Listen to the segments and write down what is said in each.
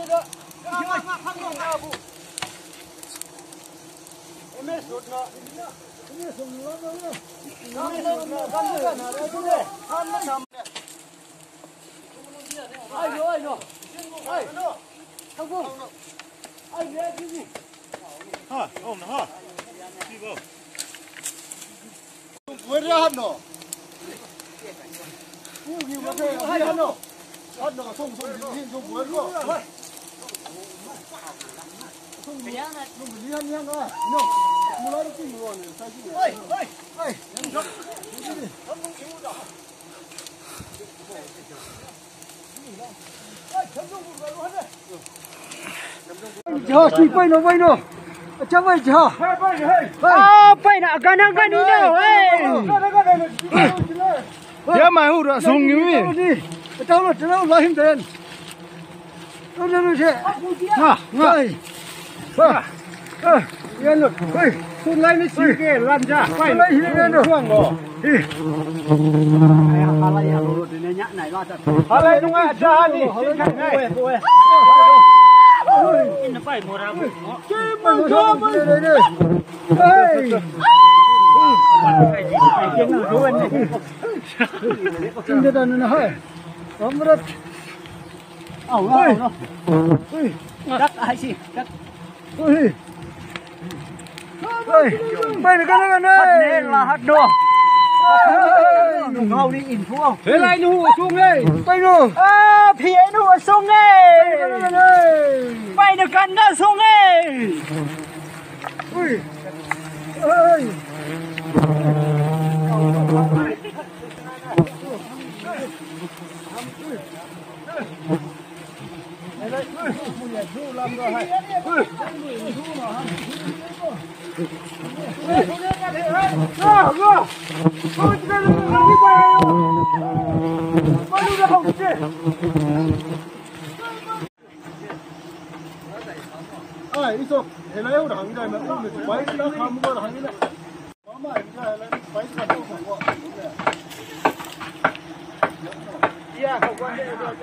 Chờ chị quay nó chắc vậy chờ quay nào cái nào cái đi đâu ya mai hụt đã xuống như vậy cháu lấy hình tiền nó thế yên rồi xuống lấy nó xí cái làm ra quay lấy hình rồi Hãy subscribe cho kênh Ghiền Mì Gõ để không ngầu đi in thua thế này nu xuống đây bay nu phía nu xuống đây bay được gần đó xuống đây ui ơi đi xuống thế này đâu thằng này mà máy nó không có thằng này có mà cái này máy nó không có yeah không quan hệ được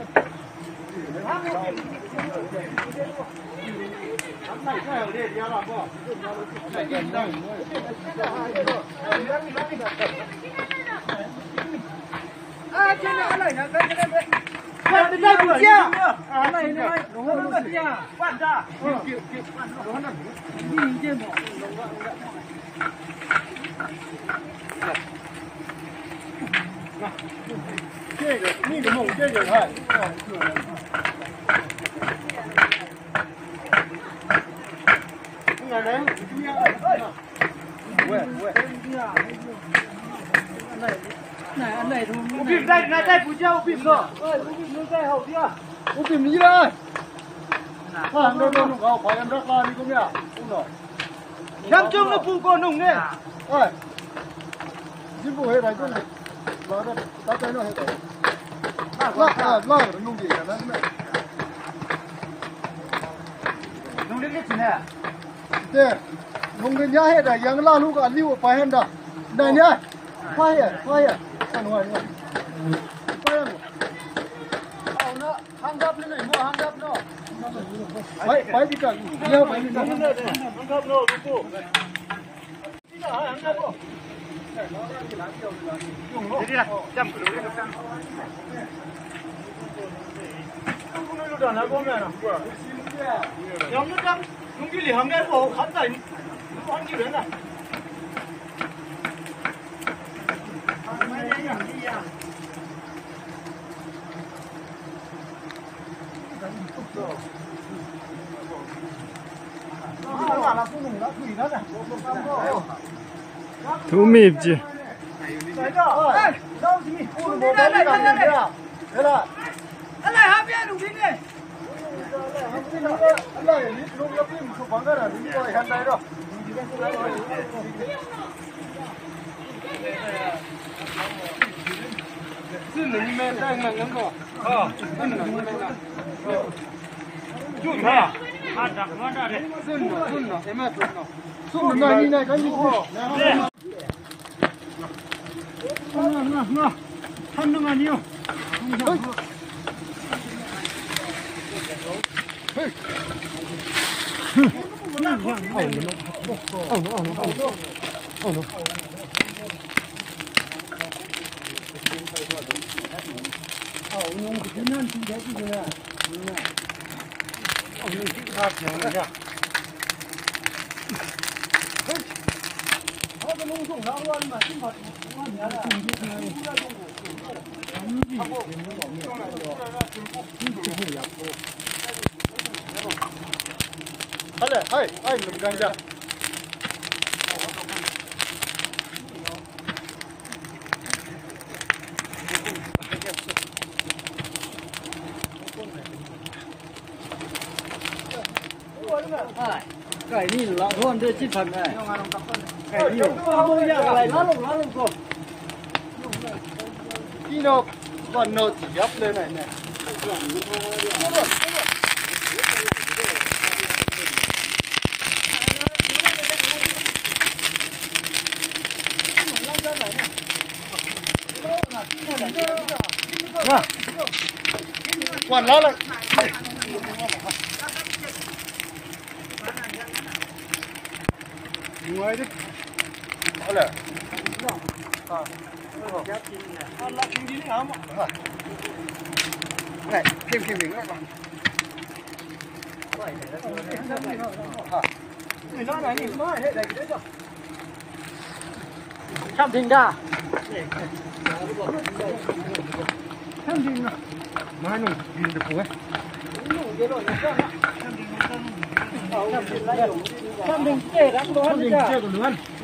นี่ก็มองเจ๊ๆให้นี่ไงเว้ยanh này thùng bìm đây đây phụ treo bìm rồi bìm nước đây hậu kia bìm đi đây hàng đâu đâu không phải em rất la đi cũng nhỉ không rồi năm chung nó phụ con nùng đấy ơi chính phủ hệ này chứ này lo đó ta thấy nó hệ này lo nó nung gì cả đó nung đến cái gì nè thế nung đến nhá hệ này yang la lúc ăn liu phải hơn đó đây nhá khoai à ăn ngoài ngoài khoai ăn nó hang đắp lên này mua hang đắp nó phải đi cần nhiều phải đi cần hang đắp nó cô đi nào hang đắp cô đi ra chăm cái đồ đi không nói đồ nào có mẹ nào nhóm nó chăm không cái gì hang đắp cô khán giả nó ăn gì đấy này thú mịp chứ Hale, hai, mình gan ra. Cái này là thôn đưa chín phần này. Cái này không bao giờ lại nó lùng rồi. Khi nào còn nợ chỉ ấp lên này nè. Quản lá lại. Ngoài đi. Đó là. Này, thêm miếng lại vào. Nó này nhìn nó hết đầy đấy rồi. Tham thình ra. Tham thình nào. Mai nung nhìn được không ấy? Tham thình kể đã có hết rồi.